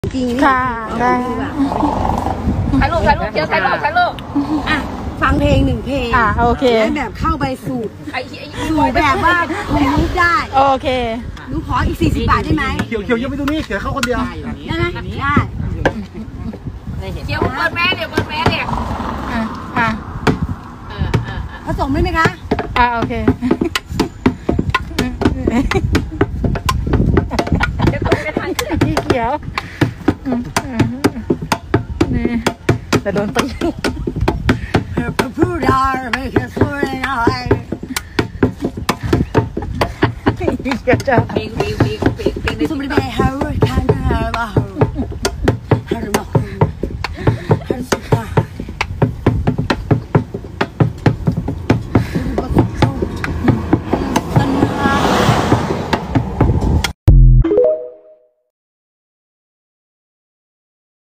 จริงค่ะได้ถ่ายรูปเดี๋ยวถ่ายรูปอ่ะฟังเพลงหนึ่งเพลงโอเคแล้วแบบเข้าไปสู่แบบว่าผมลุกได้โอเคหนูขออีก40 บาทได้ไหมเขียวยังไม่ตรงนี้เขียวเข้าคนเดียวได้ไหมได้เดี๋ยวเปิดแม่เดี๋ยวผสมได้ไหมคะโอเคเดี๋ยวไปถ่ายพี่เขียวนี่แต่โดนตีพูดได้ไม่เคยพูดอะไรพี่เขียวจะเพลงในสมมติไปฮาว